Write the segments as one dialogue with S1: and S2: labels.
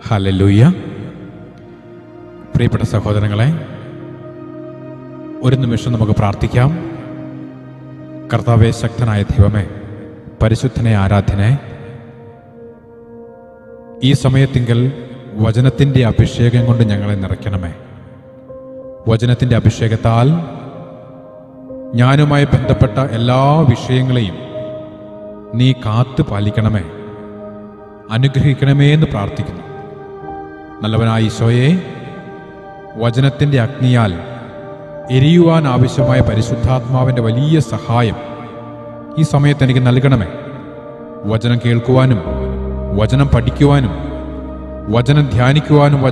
S1: Hallelujah. പ്രിയപ്പെട്ട സഹോദരങ്ങളെ, ഒരു നിമിഷം നമുക്ക് പ്രാർത്ഥിക്കാം. കർത്താവേ, ശക്തനായ ദൈവമേ, പരിശുദ്ധനെ, ആരാധ്യനെ, ഈ സമയത്തിങ്കൽ വചനത്തിൻ്റെ അഭിഷേകം കൊണ്ട് ഞങ്ങളെ നിറയ്ക്കണമേ. വചനത്തിൻ്റെ അഭിഷേകത്താൽ ഞാനുമായി ബന്ധപ്പെട്ട എല്ലാ വിഷയങ്ങളെയും നീ കാത്തു പാലിക്കണമേ, അനുഗ്രഹിക്കണമേ എന്ന് പ്രാർത്ഥിക്കുന്നു. നല്ലവനായ ഈശോയെ, വചനത്തിൻ്റെ അഗ്നിയാൽ എരിയുവാൻ ആവശ്യമായ പരിശുദ്ധാത്മാവിൻ്റെ വലിയ സഹായം ഈ സമയത്ത് എനിക്ക് നൽകണമേ. വചനം കേൾക്കുവാനും, വചനം പഠിക്കുവാനും, വചനം ധ്യാനിക്കുവാനും,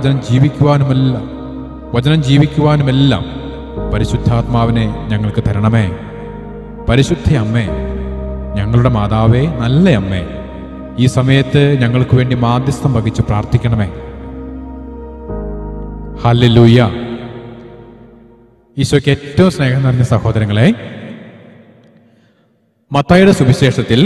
S1: വചനം ജീവിക്കുവാനുമെല്ലാം പരിശുദ്ധാത്മാവിനെ ഞങ്ങൾക്ക് തരണമേ. പരിശുദ്ധ അമ്മേ, ഞങ്ങളുടെ മാതാവേ, നല്ല അമ്മേ, ഈ സമയത്ത് ഞങ്ങൾക്ക് വേണ്ടി മാധ്യസ്ഥം വഹിച്ച് പ്രാർത്ഥിക്കണമേ. ഹല്ലേലൂയ. ഈശോയ്ക്ക് ഏറ്റവും സ്നേഹം നിറഞ്ഞ സഹോദരങ്ങളെ, മത്തായിയുടെ സുവിശേഷത്തിൽ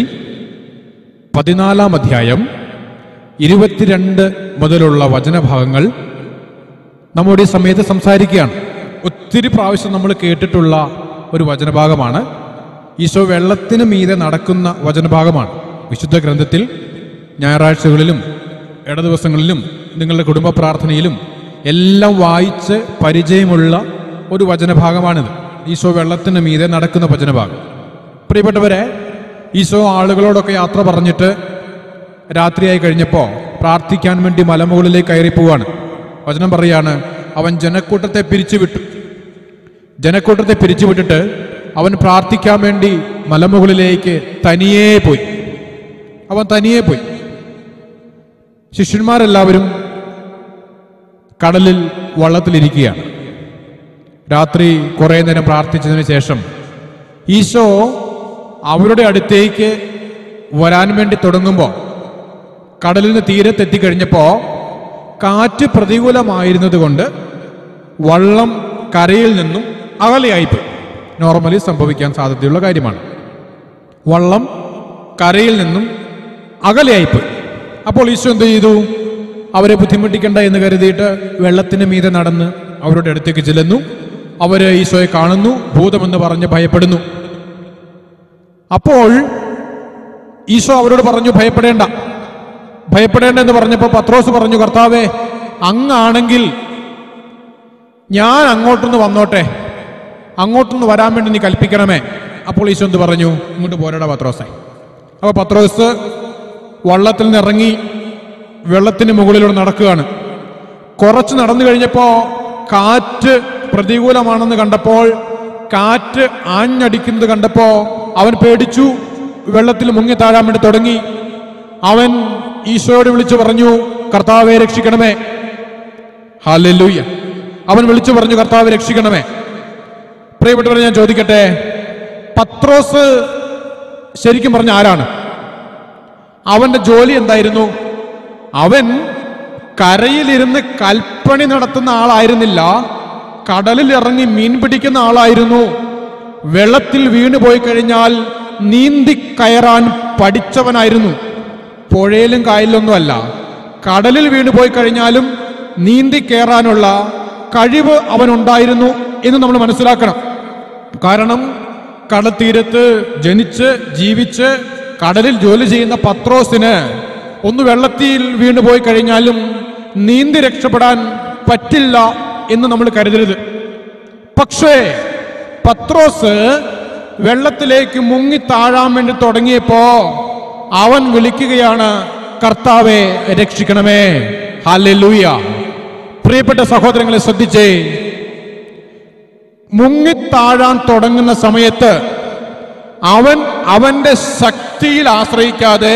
S1: 14 അധ്യായം 22 മുതലുള്ള വചനഭാഗങ്ങൾ നമ്മുടെ ഈ സമയത്ത് സംസാരിക്കുകയാണ്. ഒത്തിരി പ്രാവശ്യം നമ്മൾ കേട്ടിട്ടുള്ള ഒരു വചനഭാഗമാണ്. ഈശോ വെള്ളത്തിന് മീതെ നടക്കുന്ന വചനഭാഗമാണ്. വിശുദ്ധ ഗ്രന്ഥത്തിൽ ഞായറാഴ്ചകളിലും ഇടദിവസങ്ങളിലും നിങ്ങളുടെ കുടുംബ പ്രാർത്ഥനയിലും എല്ലാം വായിച്ച് പരിചയമുള്ള ഒരു വചനഭാഗമാണിത്. ഈശോ വെള്ളത്തിന് മീതെ നടക്കുന്ന വചനഭാഗം. പ്രിയപ്പെട്ടവരെ, ഈശോ ആളുകളോടൊക്കെ യാത്ര പറഞ്ഞിട്ട് രാത്രിയായി കഴിഞ്ഞപ്പോൾ പ്രാർത്ഥിക്കാൻ വേണ്ടി മലമുകളിലേക്ക് കയറിപ്പോവാണ്. വചനം പറയാണ്, അവൻ ജനക്കൂട്ടത്തെ പിരിച്ചുവിട്ടിട്ട് അവൻ പ്രാർത്ഥിക്കാൻ വേണ്ടി മലമുകളിലേക്ക് തനിയേ പോയി. ശിഷ്യന്മാരെല്ലാവരും കടലിൽ വള്ളത്തിലിരിക്കുകയാണ്. രാത്രി കുറേ നേരം പ്രാർത്ഥിച്ചതിന് ശേഷം ഈശോ അവരുടെ അടുത്തേക്ക് വരാൻ വേണ്ടി തുടങ്ങുമ്പോൾ കടലിന് തീരത്തെത്തിക്കഴിഞ്ഞപ്പോൾ കാറ്റ് പ്രതികൂലമായിരുന്നത് കൊണ്ട് വള്ളം കരയിൽ നിന്നും അകലെയായിപ്പോയി. നോർമലി സംഭവിക്കാൻ സാധ്യതയുള്ള കാര്യമാണ്. വള്ളം കരയിൽ നിന്നും അകലെയായിപ്പോയി. അപ്പോൾ ഈശോ എന്ത് ചെയ്തു? അവരെ ബുദ്ധിമുട്ടിക്കണ്ട എന്ന് കരുതിയിട്ട് വെള്ളത്തിന് മീതെ നടന്ന് അവരുടെ അടുത്തേക്ക് ചെല്ലുന്നു. അവര് ഈശോയെ കാണുന്നു, ഭൂതമെന്ന് പറഞ്ഞ് ഭയപ്പെടുന്നു. അപ്പോൾ ഈശോ അവരോട് പറഞ്ഞു, ഭയപ്പെടേണ്ട എന്ന് പറഞ്ഞപ്പോൾ പത്രോസ് പറഞ്ഞു, കർത്താവേ, അങ്ങാണെങ്കിൽ ഞാൻ അങ്ങോട്ടൊന്ന് വന്നോട്ടെ, അങ്ങോട്ടൊന്ന് വരാൻ വേണ്ടി നീ കൽപ്പിക്കണമേ. അപ്പോൾ ഈശോ എന്ത് പറഞ്ഞു? ഇങ്ങോട്ട് പോരടാ പത്രോസേ. അപ്പോൾ പത്രോസ് വള്ളത്തിൽ നിന്ന് ഇറങ്ങി വെള്ളത്തിന് മുകളിലൂടെ നടക്കുകയാണ്. കുറച്ച് നടന്നു കഴിഞ്ഞപ്പോൾ കാറ്റ് പ്രതികൂലമാണെന്ന് കണ്ടപ്പോൾ, കാറ്റ് ആഞ്ഞടിക്കുന്നത് കണ്ടപ്പോൾ അവൻ പേടിച്ചു, വെള്ളത്തിൽ മുങ്ങി താഴാൻ വേണ്ടി തുടങ്ങി. അവൻ ഈശോയോട് വിളിച്ചു പറഞ്ഞു, കർത്താവെ രക്ഷിക്കണമേ. ഹല്ലേലൂയ. അവൻ വിളിച്ചു പറഞ്ഞു, കർത്താവെ രക്ഷിക്കണമേ. പ്രിയപ്പെട്ടവരെ, ഞാൻ ചോദിക്കട്ടെ, പത്രോസ് ശരിക്കും പറഞ്ഞ ആരാണ്? അവന്റെ ജോലി എന്തായിരുന്നു? അവൻ കരയിലിരുന്ന് കൽപ്പണി നടത്തുന്ന ആളായിരുന്നില്ല, കടലിൽ ഇറങ്ങി മീൻ പിടിക്കുന്ന ആളായിരുന്നു. വെള്ളത്തിൽ വീണു പോയി കഴിഞ്ഞാൽ നീന്തി കയറാൻ പഠിച്ചവനായിരുന്നു. പുഴയിലും കായലിലൊന്നും അല്ല, കടലിൽ വീണു പോയി കഴിഞ്ഞാലും നീന്തി കയറാനുള്ള കഴിവ് അവനുണ്ടായിരുന്നു എന്ന് നമ്മൾ മനസ്സിലാക്കണം. കാരണം കടൽ തീരത്ത് ജനിച്ച് ജീവിച്ച് കടലിൽ ജോലി ചെയ്യുന്ന പത്രോസിന് ഒന്ന് വെള്ളത്തിൽ വീണു പോയി കഴിഞ്ഞാലും നീന്തി രക്ഷപ്പെടാൻ പറ്റില്ല എന്ന് നമ്മൾ കരുതരുത്. പക്ഷേ പത്രോസ് വെള്ളത്തിലേക്ക് മുങ്ങി താഴാൻ വേണ്ടി തുടങ്ങിയപ്പോ അവൻ വിളിക്കുകയാണ്, കർത്താവെ രക്ഷിക്കണമേ. ഹല്ലേലൂയ. പ്രിയപ്പെട്ട സഹോദരങ്ങളെ, ശ്രദ്ധിച്ചേ, മുങ്ങിത്താഴാൻ തുടങ്ങുന്ന സമയത്ത് അവൻ അവന്റെ ശക്തിയിൽ ആശ്രയിക്കാതെ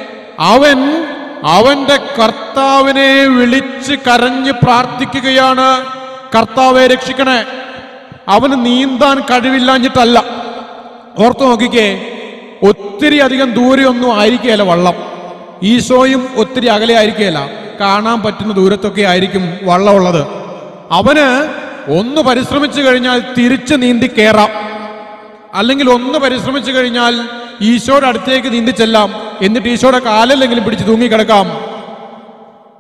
S1: അവന്റെ കർത്താവിനെ വിളിച്ച് കരഞ്ഞ് പ്രാർത്ഥിക്കുകയാണ്, കർത്താവെ രക്ഷിക്കണേ. അവന് നീന്താൻ കഴിവില്ലാഞ്ഞിട്ടല്ല. ഓർത്തു നോക്കിക്കേ, ഒത്തിരി അധികം ദൂരെയൊന്നും ആയിരിക്കുകയല്ല വള്ളം. ഈശോയും ഒത്തിരി അകലെ ആയിരിക്കുകയല്ല, കാണാൻ പറ്റുന്ന ദൂരത്തൊക്കെ ആയിരിക്കും വള്ളം ഉള്ളത്. അവന് ഒന്ന് പരിശ്രമിച്ചു കഴിഞ്ഞാൽ തിരിച്ച് നീന്തി കയറാം, അല്ലെങ്കിൽ ഒന്ന് പരിശ്രമിച്ചു കഴിഞ്ഞാൽ ഈശോയുടെ അടുത്തേക്ക് നീന്തി ചെല്ലാം, എന്നിട്ട് ഈശോയുടെ കാലിലെങ്കിലും പിടിച്ച് തൂങ്ങിക്കിടക്കാം.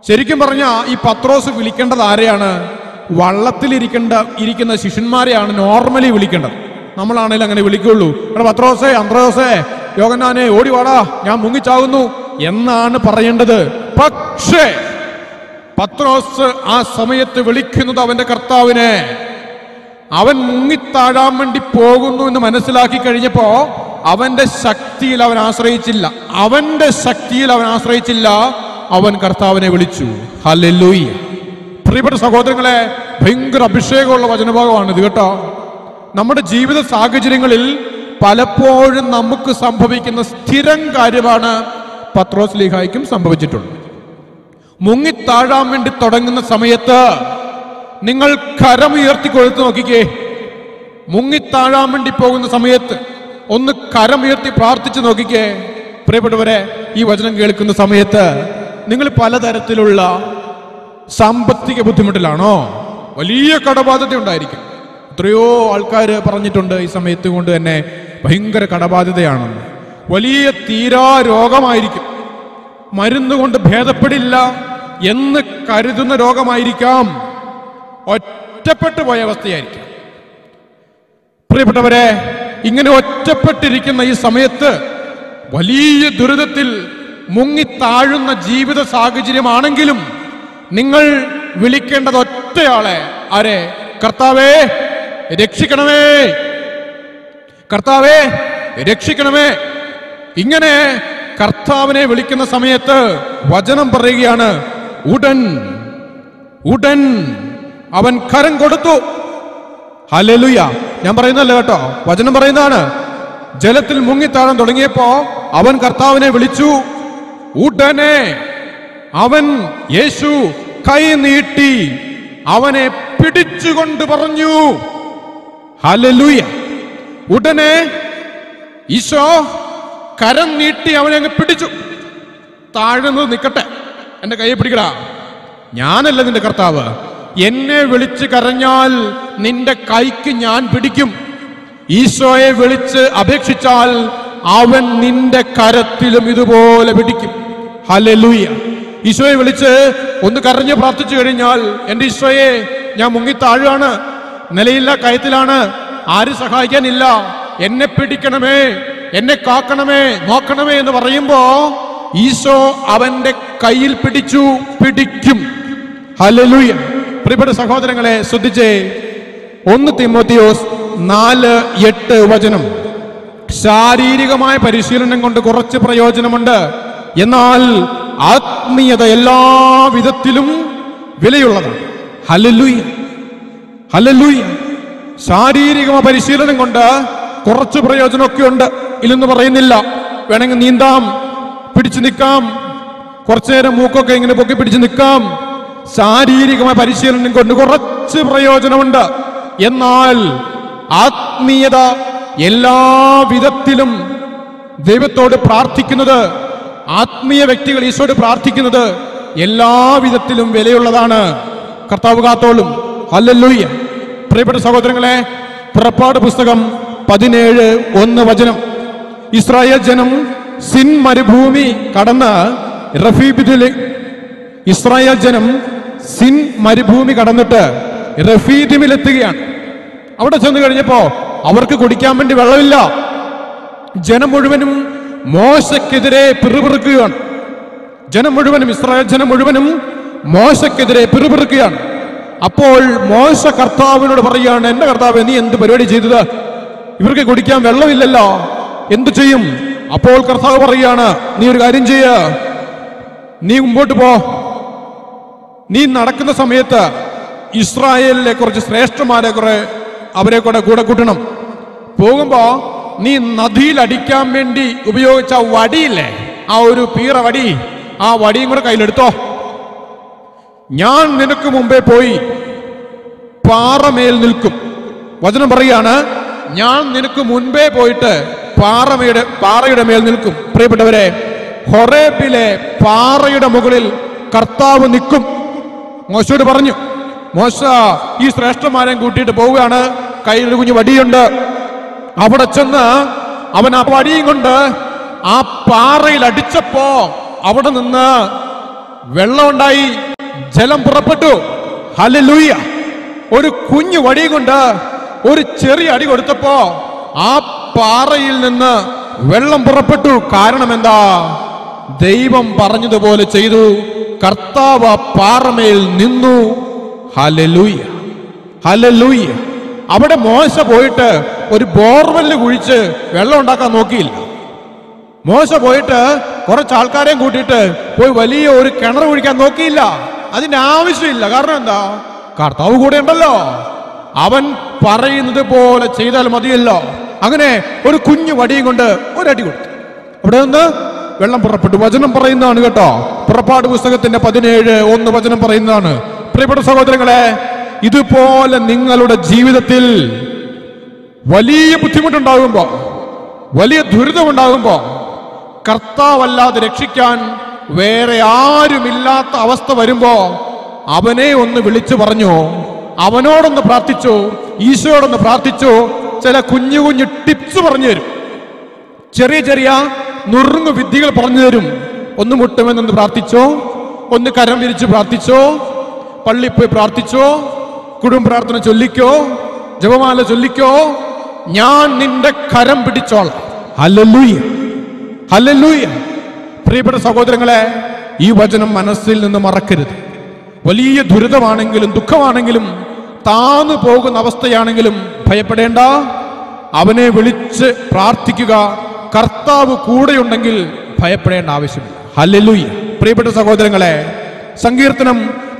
S1: ശരിക്കും പറഞ്ഞ ഈ പത്രോസ് വിളിക്കേണ്ടത് ആരെയാണ്? ഇരിക്കുന്ന ശിഷ്യന്മാരെയാണ് നോർമലി വിളിക്കേണ്ടത്. നമ്മളാണെങ്കിലും അങ്ങനെ വിളിക്കുള്ളൂ. എടാ പത്രോസേ, അന്ത്രയോസേ, യോഹന്നാനെ ഓടി വാടാ, ഞാൻ മുങ്ങിച്ചാകുന്നു എന്നാണ് പറയേണ്ടത്. പക്ഷേ പത്രോസ് ആ സമയത്ത് വിളിക്കുന്നത് അവന്റെ കർത്താവിനെ. അവൻ മുങ്ങിത്താഴാൻ വേണ്ടി പോകുന്നു എന്ന് മനസ്സിലാക്കി കഴിഞ്ഞപ്പോ അവന്റെ ശക്തിയിൽ അവൻ ആശ്രയിച്ചില്ല, അവൻ കർത്താവിനെ വിളിച്ചു. ഹല്ലേലൂയ. പ്രിയപ്പെട്ട സഹോദരങ്ങളെ, ഭയങ്കര അഭിഷേകമുള്ള വചനഭാഗമാണ് ഇത് കേട്ടോ. നമ്മുടെ ജീവിത സാഹചര്യങ്ങളിൽ പലപ്പോഴും നമുക്ക് സംഭവിക്കുന്ന സ്ഥിരം കാര്യമാണ് പത്രോസ് ലീഹായ്ക്കും സംഭവിച്ചിട്ടുണ്ട്. മുങ്ങിത്താഴാൻ വേണ്ടി തുടങ്ങുന്ന സമയത്ത് നിങ്ങൾ കരമുയർത്തി കൊടുത്തു നോക്കിക്കേ. മുങ്ങിത്താഴാൻ വേണ്ടി പോകുന്ന സമയത്ത് ഒന്ന് കരമുയർത്തി പ്രാർത്ഥിച്ചു നോക്കിക്കേ. പ്രിയപ്പെട്ടവരെ, ഈ വചനം കേൾക്കുന്ന സമയത്ത് നിങ്ങൾ പലതരത്തിലുള്ള സാമ്പത്തിക ബുദ്ധിമുട്ടിലാണോ? വലിയ കടബാധ്യത ഉണ്ടായിരിക്കും. എത്രയോ ആൾക്കാർ പറഞ്ഞിട്ടുണ്ട് ഈ സമയത്ത് കൊണ്ട് തന്നെ ഭയങ്കര കടബാധ്യതയാണെന്ന്. വലിയ തീരാ രോഗമായിരിക്കും, മരുന്ന് കൊണ്ട് ഭേദപ്പെടില്ല എന്ന് കരുതുന്ന രോഗമായിരിക്കാം, ഒറ്റപ്പെട്ടു പോയ അവസ്ഥയായിരിക്കാം. പ്രിയപ്പെട്ടവരെ, ഇങ്ങനെ ഒറ്റപ്പെട്ടിരിക്കുന്ന ഈ സമയത്ത് വലിയ ദുരിതത്തിൽ മുങ്ങിത്താഴുന്ന ജീവിത സാഹചര്യമാണെങ്കിലും നിങ്ങൾ വിളിക്കേണ്ടത് ഒറ്റയാളെ. ആരെ? കർത്താവേ രക്ഷിക്കണമേ, കർത്താവേ രക്ഷിക്കണമേ. ഇങ്ങനെ കർത്താവിനെ വിളിക്കുന്ന സമയത്ത് വചനം പറയുകയാണ്, ഉടൻ അവൻ കരം കൊടുത്തു. ഹല്ലേലൂയ. ഞാൻ പറയുന്നല്ല കേട്ടോ, വചനം പറയുന്നതാണ്. ജലത്തിൽ മുങ്ങിത്താഴാൻ തുടങ്ങിയപ്പോ അവൻ കർത്താവിനെ വിളിച്ചു. ഉടനെ അവൻ, യേശു കൈ നീട്ടി അവനെ പിടിച്ചുകൊണ്ട് പറഞ്ഞു. ഹല്ലേലൂയ. ഉടനെ ഈശോ കരം നീട്ടി അവനെ അങ്ങ് പിടിച്ചു. താഴ്ന്നത് നിൽക്കട്ടെ, എന്റെ കൈയെ പിടിക്കടാ, ഞാനല്ല നിന്റെ കർത്താവ്. എന്നെ വിളിച്ച് കരഞ്ഞാൽ നിന്റെ കൈക്ക് ഞാൻ പിടിക്കും. ഈശോയെ വിളിച്ച് അപേക്ഷിച്ചാൽ അവൻ നിന്റെ കരത്തിലും ഇതുപോലെ പിടിക്കും. ഹല്ലേലൂയ. ഈശോയെ വിളിച്ച് ഒന്ന് കരഞ്ഞ് പ്രാർത്ഥിച്ചു കഴിഞ്ഞാൽ, എന്റെ ഈശോയെ, ഞാൻ മുങ്ങിത്താഴുകയാണ്, നിലയില്ല, കയത്തിലാണ്, ആരും സഹായിക്കാനില്ല, എന്നെ പിടിക്കണമേ, എന്നെ കാക്കണമേ, നോക്കണമേ എന്ന് പറയുമ്പോ ഈശോ അവന്റെ കയ്യിൽ പിടിക്കും. ഹല്ലേലൂയ. പ്രിയപ്പെട്ട സഹോദരങ്ങളെ, ശ്രദ്ധിച്ചേ. 1 തിമോത്തിയോസ് 4:8 വചനം. ശാരീരികമായ പരിശീലനം കൊണ്ട് കുറച്ച് പ്രയോജനമുണ്ട്, എന്നാൽ ആത്മീയത എല്ലാ വിധത്തിലും വിലയുള്ളതാണ്. Hallelujah, hallelujah. ശാരീരിക പരിശീലനം കൊണ്ട് കുറച്ച് പ്രയോജനമൊക്കെ ഉണ്ട്, ഇല്ലെന്ന് പറയുന്നില്ല. വേണമെങ്കിൽ നീന്താം, പിടിച്ചു നിൽക്കാം, കുറച്ചു നേരം മൂക്കൊക്കെ ഇങ്ങനെ പൊക്കി പിടിച്ചു നിൽക്കാം. ശാരീരികമായ പരിശീലനം കൊണ്ട് കുറച്ച് പ്രയോജനമുണ്ട്, എന്നാൽ ആത്മീയത എല്ലാ വിധത്തിലും ദൈവത്തോട് പ്രാർത്ഥിക്കുന്നത്, ആത്മീയ വ്യക്തികൾ ഈശോയോട് പ്രാർത്ഥിക്കുന്നത് എല്ലാ വിധത്തിലും വിലയുള്ളതാണ്. കർത്താവ് കാത്തോളും. ഹല്ലേലൂയ. പ്രിയപ്പെട്ട സഹോദരങ്ങളെ, പുറപ്പാട് പുസ്തകം 17:1 വചനം. ഇസ്രായേൽ ജനം സിൻ മരുഭൂമി കടന്ന് ഇസ്രായേൽ ജനം സിൻ മരുഭൂമി കടന്നിട്ട് റഫീദിമിലെത്തുകയാണ്. അവിടെ ചെന്ന് കഴിഞ്ഞപ്പോ അവർക്ക് കുടിക്കാൻ വേണ്ടി വെള്ളമില്ല. ജനം മുഴുവനും മോശക്കെതിരെ പിറുപിറുക്കുകയാണ്. ഇസ്രായേൽ ജനം മുഴുവനും മോശക്കെതിരെ പിറുപിറുക്കുകയാണ്. അപ്പോൾ മോശ കർത്താവിനോട് പറയുകയാണ്, എന്റെ കർത്താവ്, നീ എന്ത് പരിപാടി ചെയ്തത്? ഇവർക്ക് കുടിക്കാൻ വെള്ളമില്ലല്ലോ, എന്തു ചെയ്യും? അപ്പോൾ കർത്താവ് പറയുകയാണ്, നീ ഒരു കാര്യം ചെയ്യ, നീ മുമ്പോട്ട് പോ. നീ നടക്കുന്ന സമയത്ത് ഇസ്രായേലിലെ കുറച്ച് ശ്രേഷ്ഠന്മാരെ അവരെ കൂടെ കൂട്ടണം. പോകുമ്പോ നീ നദിയിൽ അടിക്കാൻ വേണ്ടി ഉപയോഗിച്ച വടിയില്ലേ, ആ ഒരു പീറ വടി, ആ വടിയും കൂടെ കയ്യിലെടുത്തോ. ഞാൻ നിനക്ക് മുമ്പേ പോയി പാറമേൽ നിൽക്കും. വചനം പറയാണ്, ഞാൻ നിനക്ക് മുൻപേ പോയിട്ട് പാറയുടെ മേൽ നിൽക്കും. പ്രിയപ്പെട്ടവരെ, ഹൊറേബിലെ പാറയുടെ മുകളിൽ കർത്താവ് നിൽക്കും. മോശയോട് പറഞ്ഞു. മോശ ഈ ശ്രേഷ്ഠന്മാരെയും കൂട്ടിയിട്ട് പോവുകയാണ്. കയ്യിൽ കുഞ്ഞു വടിയുണ്ട്. അവിടെ ചെന്ന് അവൻ ആ വടിയും കൊണ്ട് ആ പാറയിൽ അടിച്ചപ്പോ അവിടെ നിന്ന് വെള്ളം ഉണ്ടായി, ജലം പുറപ്പെട്ടു. ഹല്ലേലൂയ. ഒരു കുഞ്ഞു വടി കൊണ്ട് ഒരു ചെറിയ അടി കൊടുത്തപ്പോ ആ പാറയിൽ നിന്ന് വെള്ളം പുറപ്പെട്ടു. കാരണം എന്താ? ദൈവം പറഞ്ഞതുപോലെ ചെയ്തു. കർത്താവ് ആ പാറമേൽ നിന്നു. ഹല്ലേലൂയ, ഹല്ലേലൂയ. അവിടെ മോശ പോയിട്ട് ഒരു ബോർവെല്ല് കുഴിച്ച് വെള്ളം ഉണ്ടാക്കാൻ നോക്കിയില്ല. മോശ പോയിട്ട് കുറച്ച് ആൾക്കാരെയും കൂട്ടിയിട്ട് പോയി വലിയ ഒരു കിണർ കുഴിക്കാൻ നോക്കിയില്ല. അതിന്റെ ആവശ്യമില്ല. കാരണം എന്താ? കർത്താവ് കൂടെ ഉണ്ടല്ലോ. അവൻ പറയുന്നത് പോലെ ചെയ്താൽ മതിയല്ലോ. അങ്ങനെ ഒരു കുഞ്ഞു വടിയും കൊണ്ട് ഒരടി കൊടുത്തു. അവിടെ നിന്ന് വെള്ളം പുറപ്പെട്ടു. വചനം പറയുന്നതാണ് കേട്ടോ. പുറപ്പാട് പുസ്തകത്തിന്റെ 17:1 വചനം പറയുന്നതാണ്. പ്രിയപ്പെട്ട സഹോദരങ്ങളെ, ഇതുപോലെ നിങ്ങളുടെ ജീവിതത്തിൽ വലിയ ബുദ്ധിമുട്ടുണ്ടാകുമ്പോ, വലിയ ദുരിതമുണ്ടാകുമ്പോ, കർത്താവല്ലാതെ രക്ഷിക്കാൻ വേറെ ആരുമില്ലാത്ത അവസ്ഥ വരുമ്പോ അവനെ ഒന്ന് വിളിച്ചു പറഞ്ഞു, അവനോടൊന്ന് പ്രാർത്ഥിച്ചു, ഈശോയോടൊന്ന് പ്രാർത്ഥിച്ചു. ചില കുഞ്ഞു കുഞ്ഞു ടിപ്സ് പറഞ്ഞു തരും. ചെറിയ ചെറിയ നുറുങ്ങു വിദ്യകൾ പറഞ്ഞു തരും. ഒന്ന് മുട്ടുമെന്നൊന്ന് പ്രാർത്ഥിച്ചോ, ഒന്ന് കരം വിരിച്ച് പ്രാർത്ഥിച്ചോ, പള്ളിയിൽ പോയി പ്രാർത്ഥിച്ചോ, കുടുംബ പ്രാർത്ഥന ചൊല്ലിക്കോ, ജപമാല ചൊല്ലിക്കോ, ഞാൻ നിന്റെ കരം പിടിച്ചോളാം. Hallelujah, hallelujah. പ്രിയപ്പെട്ട സഹോദരങ്ങളെ, ഈ വചനം മനസ്സിൽ നിന്ന് മറക്കരുത്. വലിയ ദുരിതമാണെങ്കിലും ദുഃഖമാണെങ്കിലും താന്നു പോകുന്ന അവസ്ഥയാണെങ്കിലും ഭയപ്പെടേണ്ട. അവനെ വിളിച്ച് പ്രാർത്ഥിക്കുക. കർത്താവ് കൂടെയുണ്ടെങ്കിൽ ഭയപ്പെടേണ്ട ആവശ്യമില്ല. ഹല്ലേലൂയ. പ്രിയപ്പെട്ട സഹോദരങ്ങളെ, സങ്കീർത്തനം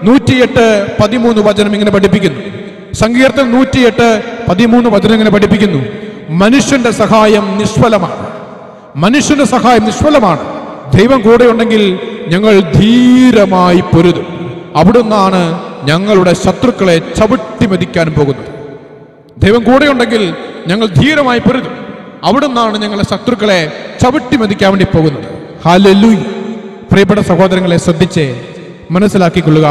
S1: 108:13 വചനം ഇങ്ങനെ പഠിപ്പിക്കുന്നു. സങ്കീർത്തനം 108:13 വചനം ഇങ്ങനെ പഠിപ്പിക്കുന്നു. മനുഷ്യന്റെ സഹായം നിഷ്ഫലമാണ്. മനുഷ്യന്റെ സഹായം നിഷ്ഫലമാണ്. ദൈവം കൂടെയുണ്ടെങ്കിൽ ഞങ്ങൾ ധീരമായി പൊരുതും. അവിടുന്നാണ് ഞങ്ങളുടെ ശത്രുക്കളെ ചവിട്ടി മെതിക്കാൻ പോകുന്നത്. ദൈവം കൂടെയുണ്ടെങ്കിൽ ഞങ്ങൾ ധീരമായി പൊരുതും. അവിടുന്നാണ് ഞങ്ങളുടെ ശത്രുക്കളെ ചവിട്ടി മെതിക്കാൻ വേണ്ടി പോകുന്നത്. ഹല്ലേലൂയ. പ്രിയപ്പെട്ട സഹോദരങ്ങളെ, ശ്രദ്ധിച്ചേ മനസ്സിലാക്കിക്കൊള്ളുക.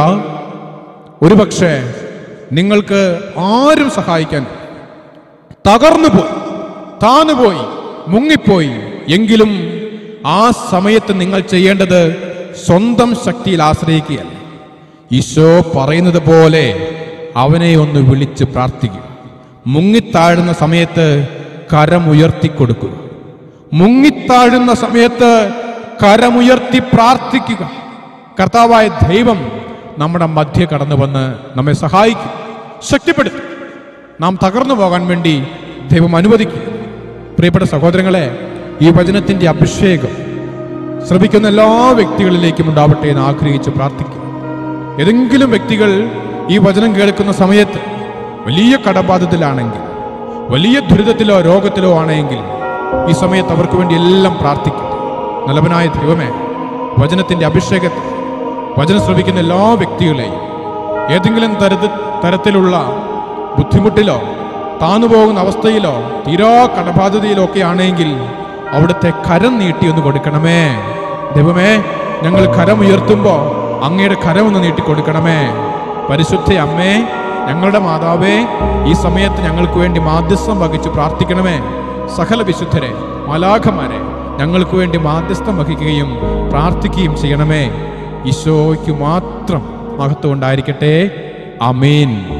S1: ഒരുപക്ഷെ നിങ്ങൾക്ക് ആരും സഹായിക്കാൻ തകർന്നുപോയി, താന്നുപോയി, മുങ്ങിപ്പോയി എങ്കിലും ആ സമയത്ത് നിങ്ങൾ ചെയ്യേണ്ടത് സ്വന്തം ശക്തിയിൽ ആശ്രയിക്കുകയല്ല. ഈശോ പറയുന്നത് പോലെ അവനെ ഒന്ന് വിളിച്ച് പ്രാർത്ഥിക്കുക. മുങ്ങിത്താഴുന്ന സമയത്ത് കരമുയർത്തിക്കൊടുക്കുക. മുങ്ങിത്താഴുന്ന സമയത്ത് കരമുയർത്തി പ്രാർത്ഥിക്കുക. കർത്താവായ ദൈവം നമ്മുടെ മധ്യ കടന്നു വന്ന് നമ്മെ സഹായിക്കും, ശക്തിപ്പെടുത്തും. നാം തകർന്നു പോകാൻ വേണ്ടി ദൈവം അനുവദിക്കും. പ്രിയപ്പെട്ട സഹോദരങ്ങളെ, ഈ വചനത്തിന്റെ അഭിഷേകം ശ്രമിക്കുന്ന എല്ലാ വ്യക്തികളിലേക്കും ഉണ്ടാവട്ടെ എന്ന് ആഗ്രഹിച്ച് പ്രാർത്ഥിക്കുക. ഏതെങ്കിലും വ്യക്തികൾ ഈ വചനം കേൾക്കുന്ന സമയത്ത് വലിയ കടബാധ്യതയിലാണെങ്കിൽ, വലിയ ദുരിതത്തിലോ രോഗത്തിലോ ആണെങ്കിൽ ഈ സമയത്ത് അവർക്ക് വേണ്ടി എല്ലാം പ്രാർത്ഥിക്കും. നല്ലവനായ ദൈവമേ, വചനത്തിന്റെ അഭിഷേകത്തെ, വചനം ശ്രവിക്കുന്ന എല്ലാ വ്യക്തികളെയും ഏതെങ്കിലും തരത്തിലുള്ള ബുദ്ധിമുട്ടിലോ താന്നുപോകുന്ന അവസ്ഥയിലോ തീരാ കടബാധ്യതയിലോ ഒക്കെ ആണെങ്കിൽ അവിടുത്തെ കരം നീട്ടി ഒന്ന് കൊടുക്കണമേ. ദൈവമേ, ഞങ്ങൾ കരമുയർത്തുമ്പോൾ അങ്ങയുടെ കരമൊന്ന് നീട്ടിക്കൊടുക്കണമേ. പരിശുദ്ധ അമ്മേ, ഞങ്ങളുടെ മാതാവേ, ഈ സമയത്ത് ഞങ്ങൾക്ക് വേണ്ടി മാധ്യസ്ഥം വഹിച്ച് പ്രാർത്ഥിക്കണമേ. സകല വിശുദ്ധരെ, മാലാഖമാരെ ഞങ്ങൾക്ക് വേണ്ടി മാധ്യസ്ഥം വഹിക്കുകയും പ്രാർത്ഥിക്കുകയും ചെയ്യണമേ. ഈശോയ്ക്ക് മാത്രം മഹത്വം ഉണ്ടായിരിക്കട്ടെ. ആമേൻ.